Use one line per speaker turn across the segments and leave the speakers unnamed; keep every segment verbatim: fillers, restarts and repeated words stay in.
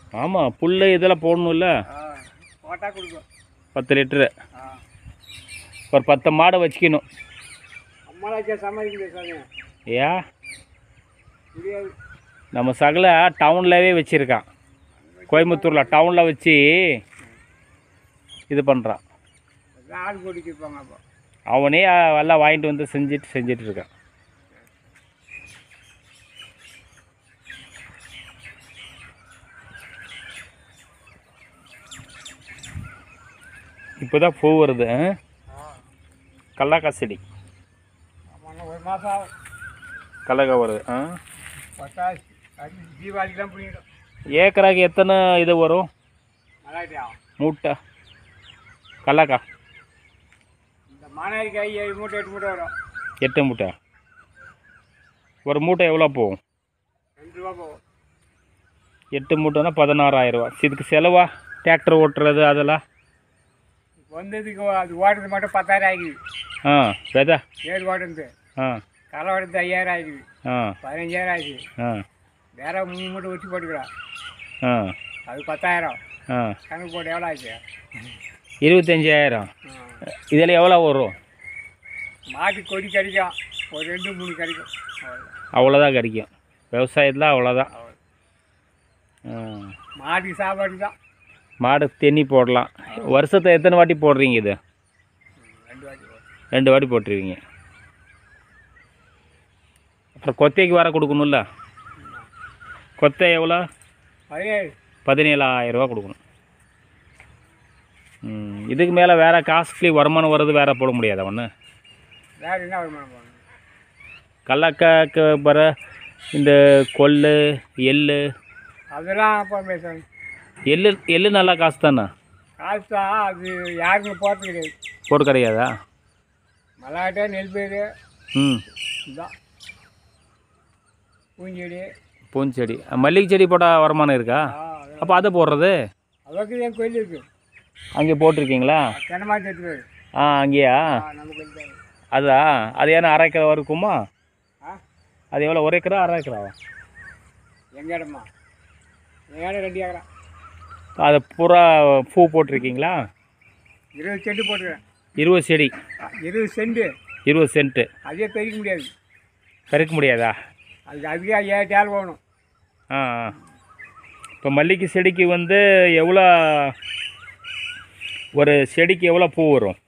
ஆமாம், புல் இதெல்லாம் போடணும்ல.
போட்டால் கொடுக்கும்.
பத்து லிட்டரு ஒரு பத்து மாடை வச்சுக்கணும்.
அம்மாவாச்சா சமாளிக்க சாமி.
ஏன்
முடியாது.
நம்ம சகல டவுன்லவே வச்சுருக்கான். கோயம்புத்தூரில் டவுனில் வச்சு இது பண்ணுறான்.
ஆள் போட்டுக்கிருப்பாங்க. அப்போ
அவனே எல்லாம் வாங்கிட்டு வந்து செஞ்சுட்டு செஞ்சிட்டு இருக்கான். இப்போ தான் பூ வருது. கடலக்காய் செடி
ஒரு மாதம் ஆகும்.
கடலக்காய் வருது. ஆ
பத்தாச்சு. தீபாவளிக்கு தான் பிடிக்கிடும்.
ஏக்கராக்கு எத்தனை இது வரும்
நல்லாட்டியா
மூட்டை கடலக்காய்?
இந்த மானாரிக்காய் ஏழு மூட்டை எட்டு மூட்டை வரும்.
எட்டு மூட்டை. ஒரு மூட்டை எவ்வளோ போகும்?
ரெண்டு ரூபா போகும்.
எட்டு மூட்டைன்னா பதினாறாயிரரூவா. இதுக்கு செலவா டிராக்டர் ஓட்டுறது அதெல்லாம்
வந்ததுக்கு அது ஓட்டுறது மட்டும் பத்தாயிரம் ஆகிடுது.
ஆ விதை
ஏழு ஓட்டுறது.
ஆ
களை ஓட்டுறது ஐயாயிரம் ஆகிடுது.
ஆ
பதினஞ்சாயிரம் ஆகிடுது.
ஆ
வேற மூணு மூட்டை வச்சு போட்டுக்கலாம்.
ஆ
அது பத்தாயிரம்.
ஆ
கணக்கு போட்டு எவ்வளோ ஆச்சு?
இருபத்தஞ்சாயிரம். இதில் எவ்வளோ வரும்?
மாட்டு கொடி கிடைக்கும். ஒரு ரெண்டு மூணு கிடைக்கும்.
அவ்வளோதான் கிடைக்கும் விவசாயத்தில். அவ்வளோதான்.
மாட்டுக்கு சாப்பாடு தான்.
மாடு தென்னி போடலாம். வருஷத்தை எத்தனை வாட்டி போடுறீங்க இது?
ரெண்டு வாட்டி
ரெண்டு வாட்டி போட்டுருவீங்க. அப்புறம் கொத்தைக்கு வர கொடுக்கணும்ல. கொத்தை எவ்வளோ?
பதினேழு
பதினேழாயிரரூவா கொடுக்கணும். ம் இதுக்கு மேலே வேறு காஸ்ட்லி வருமானம் வருது வேறு போட முடியாதா ஒன்று?
வேறு என்ன வருமானம் போகணும்?
கடலக்காய்க்கு வர இந்த கொள்ளு எள்ளு
அதெல்லாம் அப்போ பேசுகிறேன்.
எள்ளு எள்ளு நல்லா காசு தானே?
காசு தான். அது யாருக்குமே போகிறது கிடையாது.
போட்டு கிடையாதா?
மல்லாட்டை நெல் பயிர்
ம்
இதுதான். பூஞ்செடி
பூஞ்செடி மல்லிகை செடி போட்டால் வருமானம் இருக்கா? அப்போ அதை போடுறது
அளவுக்கு என் கோயில் இருக்குது.
அங்கே போட்டிருக்கீங்களா?
தென்னமாத்தி எடுத்துருவாரு.
ஆ அங்கேயா?
நம்ம கோயில் தான்.
அதா அது ஏன்னா அரை ஏக்கரா இருக்குமா?
ஆ
அது எவ்வளோ? ஒரு ஏக்கரா அரை ஏக்கராவா?
எங்கள் இடமா? எங்கள் இடம் ரெண்டு ஏக்கரா.
அதை பூரா பூ போட்டிருக்கீங்களா?
இருபது சென்ட் போட்டுருக்கேன்.
இருபது செடி
இருபது சென்ட்டு
இருபது சென்ட்டு.
அதே பெருக்க முடியாது.
பெருக்க முடியாதா?
அதுக்கு அதுக்கே ஐயாயிரம் டேல் போகணும்.
ஆ ஆ இப்போ மல்லிகை செடிக்கு வந்து எவ்வளோ, ஒரு செடிக்கு எவ்வளோ பூ வரும்?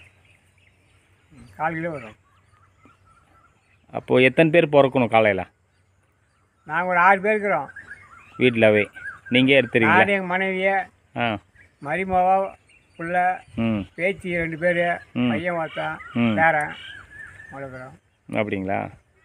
கால் கிலோ வரும்.
அப்போது எத்தனை பேர் பிறக்கணும் காலையில்?
நாங்கள் ஒரு ஆறு பேர் இருக்கிறோம்
வீட்டிலவே. நீங்கள் எடுத்துறீங்களா?
நான் எங்கள் மனைவியை
ஆ
மரிமாவா புள்ள
ம்
பேச்சு ரெண்டு பேர்
ம்.
பையன் ஒருத்தன்
ம்
பேரன் வளர்க்குறோம்.
அப்படிங்களா?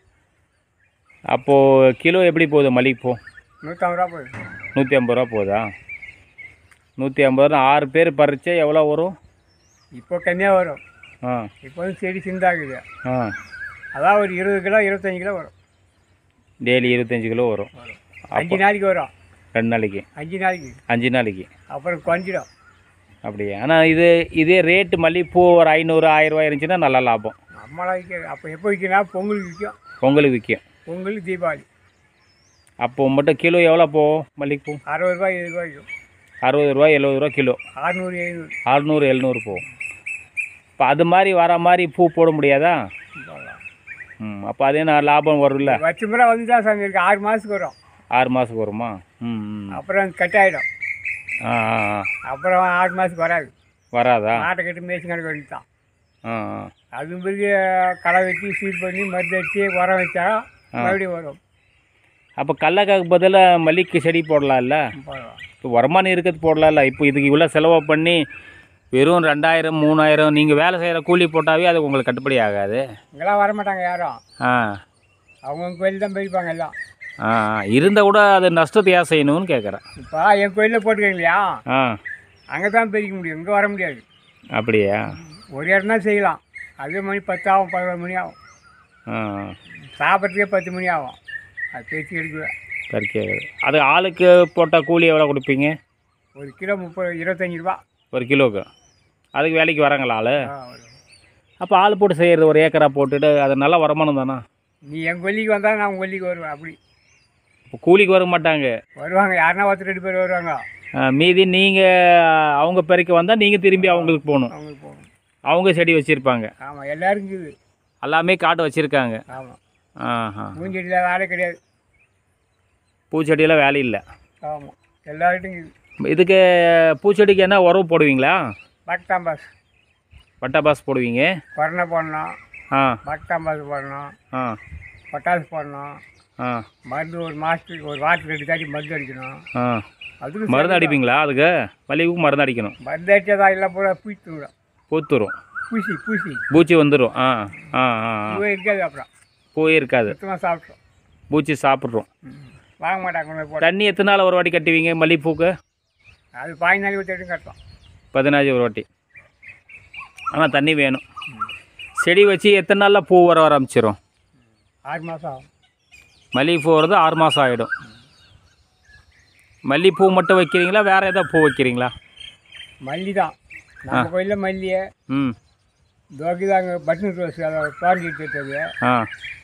அப்போது கிலோ எப்படி போகுது மல்லிகைப்பூ?
நூற்றம்பது ரூபா போகுது.
நூற்றி ஐம்பது ரூபா போகுதா? நூற்றி ஐம்பது ரூபா ஆறு பேர் பறிச்சா எவ்வளோ வரும்?
இப்போ கம்மியாக வரும்.
ஆ
இப்போ வந்து செடி சிந்தாக்குது.
ஆ
அதான் ஒரு இருபது கிலோ இருபத்தஞ்சி கிலோ வரும்.
டெய்லி இருபத்தஞ்சி கிலோ வரும்.
அஞ்சு நாளைக்கு வரும்.
ரெண்டு நாளைக்கு?
அஞ்சு நாளைக்கு.
அஞ்சு நாளைக்கு
அப்புறம் கொஞ்சிடும்.
அப்படியே. ஆனால் இது இதே ரேட்டு மல்லிகைப்பூ ஒரு ஐநூறு ஆயிரரூவா இருந்துச்சுன்னா நல்லா லாபம்.
நம்மளாம் விற்க அப்போ எப்போ விற்கணும்? பொங்கலுக்கு விற்கும்.
பொங்கலுக்கு விற்கும்.
பொங்கல் தீபாவளி.
அப்போ மட்டும் கிலோ எவ்வளோ போகும் மல்லிகைப்பூ?
அறுபது ரூபாய் எழுபது ரூபாய் விற்கும்.
அறுபது ரூபா எழுபது ரூபா கிலோ.
அறுநூறு எழுநூறு
அறுநூறு எழுநூறு போகும். இப்போ அது மாதிரி வர மாதிரி பூ போட முடியாதா? ம் அப்போ அதே நான் லாபம் வரும்ல?
வச்சு முறை வந்து தான் சாமி இருக்குது. ஆறு மாதத்துக்கு வரும்.
ஆறு மாதத்துக்கு வருமா? ம் ம்
அப்புறம் கட் ஆகிடும்.
ஆ ஆ ஆ
அப்புறம் ஆறு மாதத்துக்கு வராது.
வராதா?
மாட்டை கட்டி மேய்ச்சி கணக்கு வேண்டி தான்.
ஆ ஆ
அதுவும் பிறகு களை வெட்டி சீட் பண்ணி மருந்து அடித்து உரம் வச்சா மறுபடியும் வரும்.
அப்போ கடலக்காய்க்கு பதிலாக மல்லிகை செடி போடலாம்ல?
போடலாம்.
இப்போ வருமானம் இருக்கிறது போடலாம்ல? இப்போ இதுக்கு இவ்வளோ செலவு பண்ணி வெறும் ரெண்டாயிரம் மூணாயிரம் நீங்கள் வேலை செய்கிற கூலி போட்டாவே அது உங்களுக்கு கட்டுப்படி ஆகாது.
இங்கெல்லாம் வரமாட்டாங்க யாரும்.
ஆ
அவங்கவுங்க கோயில் தான் போயிருப்பாங்க எல்லாம்.
ஆ இருந்தால் கூட அது நஷ்டத்தை ஏன் செய்யணும்னு கேட்குறேன்.
இப்போ என் கோயிலில் போட்டுருக்கீங்க இல்லையா?
ஆ
அங்கே தான் பிரிக்க முடியும். இங்கே வர முடியாது.
அப்படியா?
ஒரு இடம் தான் செய்யலாம். அதே மணி பத்தாகும் பதினொரு மணி ஆகும்.
ஆ
சாப்பிட்றதுக்கே பத்து மணி ஆகும். அது பேச்சு எடுக்குவேன்.
கறிக்காது. அது ஆளுக்கு போட்டால் கூலி எவ்வளோ கொடுப்பீங்க?
ஒரு கிலோ முப்பது இருபத்தஞ்சி ரூபா
ஒரு கிலோவுக்கு. அதுக்கு வேலைக்கு வராங்களா ஆள்?
ஆ வரும்.
அப்போ ஆள் போட்டு செய்கிறது ஒரு ஏக்கரா போட்டுட்டு அது நல்ல வருமானம் தானே?
நீ என் கொல்லிக்கு வந்தால் நான் உங்கள் கொல்லிக்கு வருவேன். அப்படி
இப்போ கூலிக்கு வர மாட்டாங்க?
வருவாங்க, யாருன்னா ஒருத்தர் ரெண்டு பேர் வருவாங்க.
மீதி நீங்கள் அவங்க பெருக்க வந்தால் நீங்கள் திரும்பி அவங்களுக்கு போகணும்.
அவங்களுக்கு போகணும்.
அவங்க செடி வச்சுருப்பாங்க.
ஆமாம், எல்லோரும் இருக்குது.
எல்லாமே காட்டு வச்சுருக்காங்க.
ஆமாம்.
ஆஹா.
பூஞ்செடியில் வேலை கிடையாது.
பூச்செடியெல்லாம் வேலை இல்லை.
ஆமாம், எல்லார்கிட்டும் இருக்குது.
இதுக்கு பூச்செடிக்கு என்ன உரம் போடுவீங்களா?
பட்டாம்பாஸ்.
பட்டாபாஸ் போடுவீங்க.
கொரோனா போடணும்.
ஆ.
பட்டாம்பாஸ் போடணும்.
ஆ.
பொட்டாசு போடணும்.
ஆ.
மருந்து ஒரு மாதத்துக்கு ஒரு வாரத்துக்கு ரெண்டு தாட்டி மருந்து அடிக்கணும்.
ஆ.
அதுக்கு
மருந்து அடிப்பீங்களா? அதுக்கு மல்லிகைப்பூ மருந்து அடிக்கணும்.
மருந்து அடிச்சதா இல்லை, பூரா பூத்துடும்.
பூத்துரும்.
பூசி பூசி
பூச்சி வந்துடும். ஆ ஆ ஆ
பூவே இருக்காது. அப்புறம்
பூவே இருக்காது.
சுத்தமாக சாப்பிட்றோம்.
பூச்சி சாப்பிட்றோம்.
வாங்க மாட்டாங்க.
தண்ணி எத்தனை நாள் ஒரு வாட்டி கட்டுவீங்க மல்லிகைப்பூக்கு? அது
பதினஞ்சு நாளைக்கு ஒரு வாட்டி கட்டலாம்.
பதினஞ்சு ஒரு வாட்டி. ஆனால் தண்ணி வேணும். செடி வச்சு எத்தனை நாளில் பூ வர ஆரம்பிச்சிடும்?
ஆறு மாதம் ஆகும்.
மல்லிகைப்பூ வரது ஆறு மாதம் ஆகிடும். மல்லிகைப்பூ மட்டும் வைக்கிறீங்களா, வேறு எதாவது பூ வைக்கிறீங்களா?
மல்லி தான் நம்ம கோயிலில் மல்லியை.
ம்.
தோக்கி தாங்க பட்டன் ரோஸ், அதை தோண்டிட்டு இருக்கிறது.
ஆ.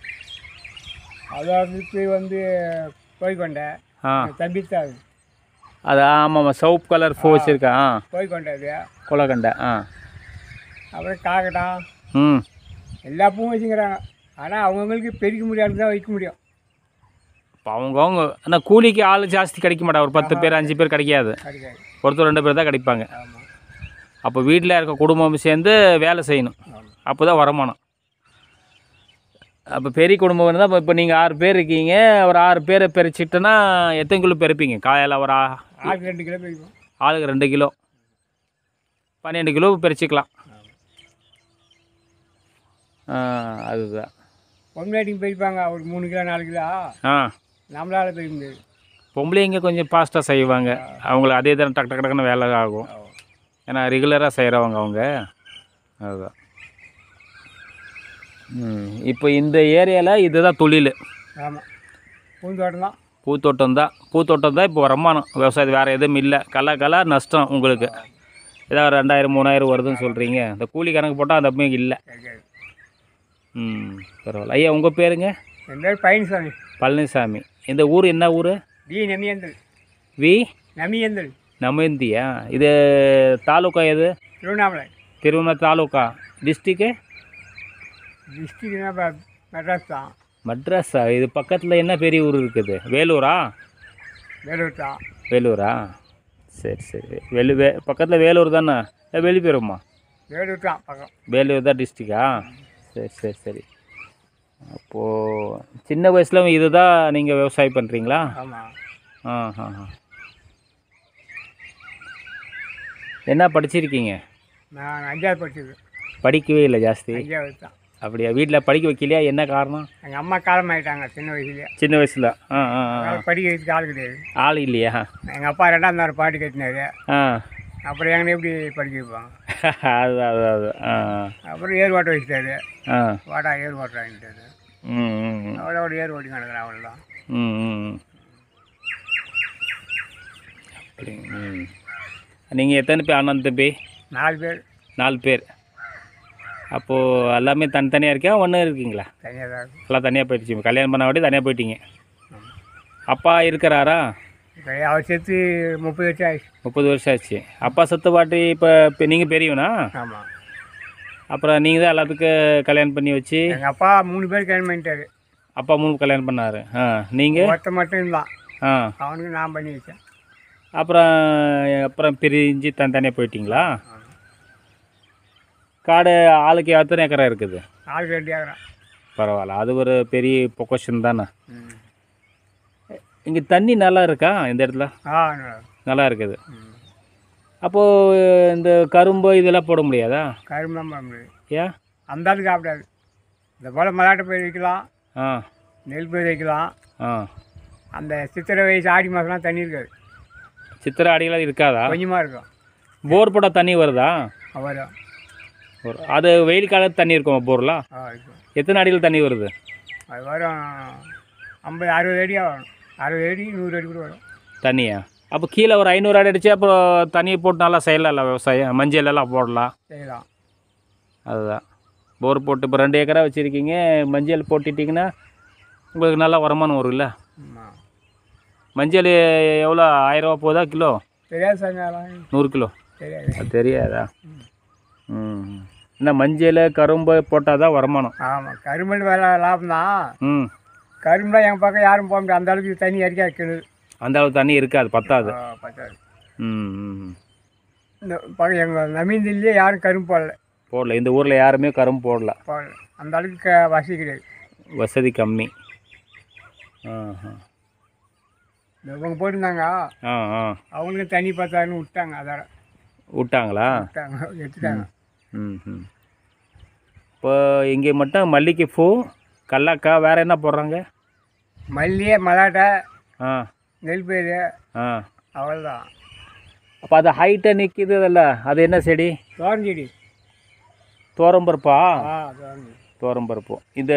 அதாவது வந்து போய்கொண்டை.
ஆ.
தம்பித்தான்
அது. ஆமாம், சவுப் கலர் பூ வச்சுருக்கா. ஆ.
போய்கொண்டை அது
கொலகண்டை. ஆ.
அப்புறம் காக்கட்டான்.
ம். எல்லா
பூவும் வச்சுக்கிறாங்க. ஆனால் அவங்கவுங்களுக்கு பெருக்க முடியாது தான் வைக்க முடியும்.
இப்போ அவங்கவுங்க ஆனால் கூலிக்கு ஆள் ஜாஸ்தி கிடைக்க மாட்டாங்க. ஒரு பத்து பேர் அஞ்சு பேர் கிடைக்காது.
கிடைக்காது.
ஒருத்தர் ரெண்டு பேர் தான் கிடைப்பாங்க.
ஆமாம்.
அப்போ வீட்டில் இருக்க குடும்பம் சேர்ந்து வேலை செய்யணும். அப்போ தான் வருமானம். அப்போ பெரிய குடும்பம் இருந்தால் இப்போ இப்போ நீங்கள் ஆறு பேர் இருக்கீங்க. ஒரு ஆறு பேரை பறிச்சிட்டோன்னா எத்தனை கிலோ பறிப்பீங்க காலையில்? ஒரு
ஆளுக்கு ரெண்டு கிலோ பறிப்போம்.
ஆளுக்கு ரெண்டு கிலோ பன்னெண்டு கிலோ பறிச்சிக்கலாம். அதுதான்.
பொம்பளைட்டிங்க பறிப்பாங்க ஒரு மூணு கிலோ நாலு கிலோ.
ஆ.
நம்மளால் பறிக்க முடியாது.
பொம்பளைங்க கொஞ்சம் ஃபாஸ்ட்டாக செய்வாங்க. அவங்களுக்கு அதே தான் டக்கு டக்கு டக்குன்னு வேலை ஆகும். ஏன்னா ரெகுலராக செய்கிறவங்க அவங்க. அதுதான். ம். இப்போ இந்த ஏரியாவில் இதுதான் தொழில்.
ஆமாம், பூந்தோட்டம் தான்.
பூத்தோட்டம் தான். பூத்தோட்டம் தான் இப்போ வருமானம். விவசாயத்து வேறு எதுவும் இல்லை. கலா கலா நஷ்டம் உங்களுக்கு. ஏதாவது ரெண்டாயிரம் மூணாயிரம் வருதுன்னு சொல்கிறீங்க. இந்த கூலி கணக்கு போட்டால் அந்த மாதிரி இல்லை. ம். பரவாயில்ல. ஐயா உங்கள் பேருங்க?
என் பேர் பழனிசாமி.
பழனிசாமி. இந்த ஊர் என்ன ஊர்?
வி நமியந்தல்.
வி
நமியந்தல்.
நமந்தியா? இது தாலுக்கா எது?
திருவண்ணாமலை.
திருவண்ணாமலை தாலுக்கா. டிஸ்ட்ரிக்கு?
டிஸ்ட்ரிக்ட்னா மெட்ராஸ் தான்.
மெட்ராஸா? இது பக்கத்தில் என்ன பெரிய ஊர் இருக்குது? வேலூரா?
வேலூர் தான்.
வேலூரா? சரி சரி. வெளு வே பக்கத்தில் வேலூர் தானே? வெளிப்பேருமா?
வேலூர் தான் பக்கம். வேலூர்
தான் டிஸ்ட்ரிக்கா? சரி சரி சரி. அப்போது சின்ன வயசில் இது தான் நீங்கள் விவசாயம் பண்ணுறீங்களா?
ஆமாம்.
ஆ ஆ ஆ. என்ன படிச்சிருக்கீங்க?
நான் அஞ்சாவது படிச்சிருக்கேன்.
படிக்கவே இல்லை ஜாஸ்தி?
அஞ்சாவது தான்.
அப்படியா? வீட்டில் படிக்க வைக்கலையா? என்ன காரணம்?
எங்கள் அம்மா காலம் ஆகிட்டாங்க சின்ன வயசுலேயே.
சின்ன வயசில்? ஆ ஆ ஆ.
படிக்கிறதுக்கு ஆள் கிடையாது.
ஆள் இல்லையா?
எங்கள் அப்பா ரெண்டாம் நேரம் பாட்டு கட்டினாரு.
ஆ.
அப்புறம் எங்கே எப்படி படிக்க வைப்பாங்க?
அது அது அது. ஆ.
அப்புறம் ஏர் ஓட்ட வச்சுட்டாரு.
ஆ.
வாடா ஏர் ஓட்ட வாங்கிட்டாரு.
ம் ம்.
அவ்வளோ ஏர் ஓட்டி நடக்கிறேன் அவ்வளோதான்.
ம் ம். அப்படி. ம். நீங்கள் எத்தனை பேர் அண்ணன் தம்பி?
நாலு பேர்.
நாலு பேர். அப்போது எல்லாமே தனித்தனியாக இருக்கா ஒன்று இருக்கீங்களா?
தனியாக தான் இருக்கும்.
எல்லாம் தனியாக போயிடுச்சு. கல்யாணம் பண்ண வாட்டி தனியாக போயிட்டீங்க. அப்பா இருக்கிறாரா?
அவர் செத்து முப்பது வருஷம் ஆயிடுச்சு.
முப்பது வருஷம் ஆச்சு. அப்பா செத்து பாட்டி இப்போ இப்போ நீங்கள் பெரியவனா?
ஆமாம்.
அப்புறம் நீங்கள் தான் எல்லாத்துக்கும் கல்யாணம் பண்ணி வச்சு?
எங்கள் அப்பா மூணு பேர் கல்யாணம் பண்ணிட்டாரு.
அப்பா மூணு கல்யாணம் பண்ணார். ஆ. நீங்கள்?
ஒருத்த மட்டும் இருந்தான்.
ஆ.
அவனுக்கு நான் பண்ணி வச்சேன்.
அப்புறம் அப்புறம் பிரிஞ்சு தனித்தனியாக போயிட்டீங்களா? காடு ஆளுக்கு எத்தனை ஏக்கரா இருக்குது?
ஆளுக்கு ரெண்டு ஏக்கரா.
பரவாயில்ல. அது ஒரு பெரிய பொக்கஷன் தானே. இங்கே தண்ணி நல்லா இருக்கா இந்த இடத்துல?
ஆ,
நல்லா இருக்குது. அப்போது இந்த கரும்பு இதெல்லாம் போட முடியாதா?
கரும்பு போட முடியாது.
ஏன்?
அந்த ஆளுக்கு சாப்பிடாது. இந்த போல் மலாட்டை பயிர் வைக்கலாம்.
ஆ.
நெல் பயிர் வைக்கலாம்.
ஆ.
அந்த சித்திரை வயசு ஆடி மாதம்லாம் தண்ணி இருக்காது.
சித்திரை ஆடிலாம் இருக்காதா?
கொஞ்சமாக இருக்கும்.
போர் போட்டால் தண்ணி வருதா?
வரும்.
அது வெயில் காலத்து தண்ணி இருக்குமா போர்லாம்?
ஆ இருக்கும்.
எத்தனை அடியில் தண்ணி வருது?
அது வரும் ஐம்பது அறுபது அடியாக வரும். அறுபது அடி நூறு அடி கூட வரும்
தண்ணியா? அப்போ கீழே ஒரு ஐநூறு அடி அடிச்சு அப்புறம் தண்ணியை போட்டு நல்லா செய்யலாம்ல விவசாயம்? மஞ்சள் எல்லாம் போடலாம்.
செய்யலாம்.
அதுதான். போர் போட்டு இப்போ ரெண்டு ஏக்கரா வச்சுருக்கீங்க. மஞ்சள் போட்டுட்டிங்கன்னா உங்களுக்கு நல்லா வருமானம் வரும்ல?
ஆமாம்.
மஞ்சள் எவ்வளோ ஆயிரரூவா போதா கிலோ?
தெரியாது சாமி அதெல்லாம்
நூறு கிலோ
தெரியாது.
அது தெரியாதா? ம் என்ன மஞ்சள் கரும்பு போட்டால் தான் வருமானம்.
ஆமாம் கரும்பு வேலை லாபம் தான்.
ம்
கரும்புலாம் எங்கள் பக்கம் யாரும் போக முடியாது, அந்த அளவுக்கு தண்ணி இறக்கி வைக்கணும்.
அந்த அளவுக்கு தண்ணி இருக்காது, பத்தாது.
பத்தாது.
ம் ம்
இந்த பக்கம் எங்கள் நவீந்திலே யாரும் கரும்பு போடல
போடல இந்த ஊரில் யாருமே கரும்பு போடல
போடல அந்த அளவுக்கு க வசதி கிடையாது,
வசதி கம்மி. ஆ ஆ
இவங்க போட்டிருந்தாங்க,
ஆ ஆ
அவங்களுக்கு தண்ணி பத்தாதுன்னு விட்டாங்க. அதோட
விட்டாங்களா?
விட்டாங்க எடுத்துட்டாங்க.
ம் ம் இப்போ இங்கே மட்டும் மல்லிகைப்பூ கடலக்காய் வேறு என்ன போடுறாங்க?
மல்லிகை மலாட்டை
ஆ
நெல் பயிர்
ஆ
அவ்வளோதான்.
அப்போ அது ஹைட்டாக நிற்கிதுல்ல, அது என்ன செடி?
தோரஞ்செடி.
தோரம்பருப்பா?
ஆ தோரஞ்செடி
தோரம்பருப்பு. இந்த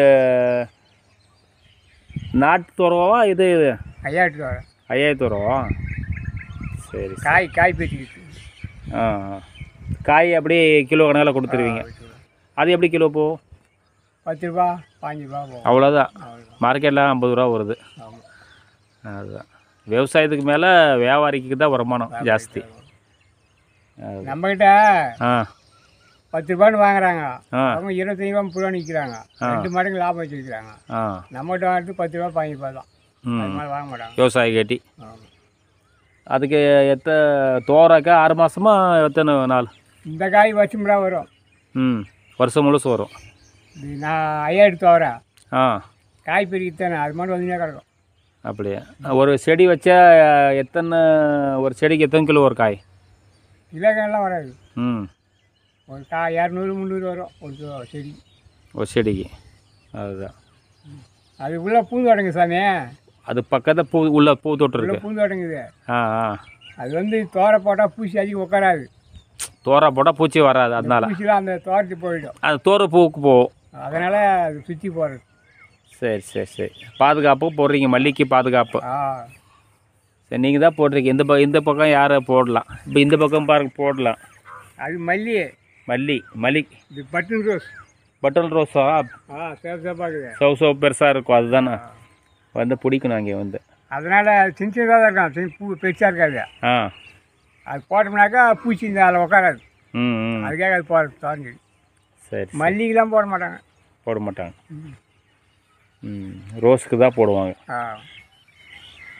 நாட்டு துறவா இது?
ஐயாட்டு தோரை.
ஐயாயிரத்து துறவா? சரி.
காய் காய் பேட்டிக்கிட்டு.
ஆ ஆ காய் அப்படியே கிலோ கணக்கில் கொடுத்துருவீங்க. அது எப்படி கிலோ போ?
பத்து ரூபா பாஞ்சு ரூபா போகும்.
அவ்வளோதான்.
அவ்வளோதான்.
மார்க்கெட்டில் ஐம்பது ரூபா வருது.
ஆமாம்.
அதுதான் விவசாயத்துக்கு மேலே வியாபாரிக்கு தான் வருமானம் ஜாஸ்தி.
நம்மக்கிட்ட
ஆ
பத்து ரூபான்னு வாங்குறாங்க,
ஆ
அவங்க இருபத்தஞ்சி ரூபா முப்பது ரூபா நிற்கிறாங்க, ரெண்டு மடங்கு லாபம் வச்சுருக்கிறாங்க.
ஆ
நம்மகிட்ட வாங்கிட்டு பத்து ரூபா பாஞ்சு ரூபா தான், அது
ம்
மாதிரி வாங்க மாட்டாங்க
விவசாயி கேட்டி.
ஆமாம்.
அதுக்கு எத்த தோறாக்கா ஆறு மாதமா எத்தனை நாள்?
இந்த காய் வருஷம்டா வரும்.
ம் வருஷம் முழுசு வரும்.
இது நான் ஐயாயிரத்து தோறேன்.
ஆ
காய் பெருகித்தானே அது மாதிரி வந்துனே கிடக்கும்.
அப்படியே ஒரு செடி வச்சா எத்தனை, ஒரு செடிக்கு எத்தனை கிலோ ஒரு காய்?
கிலோக்கெல்லாம் வராது.
ம்
ஒரு காய் இரநூறு முந்நூறு வரும் ஒரு கிலோ செடி.
ஒரு செடிக்கு. அதுதான்
அது உள்ளே பூந்து தொடங்குது சாமி.
அது பக்கத்தில் பூ உள்ள பூ தொட்டு
உள்ளே
இருக்கு.
பூந்து தொடங்குது.
ஆ ஆ
அது வந்து தோரை போட்டால் பூச்சி அதிகம் உட்காராது.
தோரா போட்டால் பூச்சி வராது, அதனால
பூச்சிலாம் அந்த தோரத்துக்கு போயிடும்.
அது தோர பூவுக்கு போகும்.
அதனால் அது சுற்றி போகிறது.
சரி சரி சரி பாதுகாப்பு போடுறீங்க, மல்லிக்கு பாதுகாப்பு.
ஆ
சரி நீங்கள் தான் போடுறீங்க. இந்த பக்கம் இந்த பக்கம் யாரை போடலாம்? இப்போ இந்த பக்கம் பாருங்க போடலாம்.
அது மல்லி.
மல்லி மல்லி
இது பட்டன் ரோஸ்.
பட்டல் ரோஸா?
ஆ சேப் சேப்பாக்குது.
சவு சவு பெருசாக இருக்கும், அதுதானே வந்து பிடிக்கணும் அங்கே வந்து.
அதனால் சின்ன சின்னதாக தான் இருக்கான், சின்ன பூ பெருசாக இருக்காது.
ஆ
அது போட்டோம்னாக்கா பூச்சி இந்த அதில் உட்காராது.
ம் ம்
அதுக்காக அது போடுறது தோரஞ்செடி.
சரி.
மல்லிக்கெலாம் போட மாட்டாங்க.
போட மாட்டாங்க. ம் ரோஸுக்கு தான் போடுவாங்க.
ஆ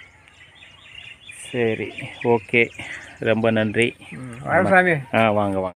சரி ஓகே, ரொம்ப நன்றி.
வரசாமி.
ஆ வாங்க வாங்க.